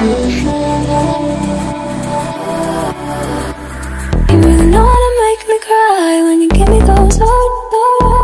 You really know how to make me cry when you give me those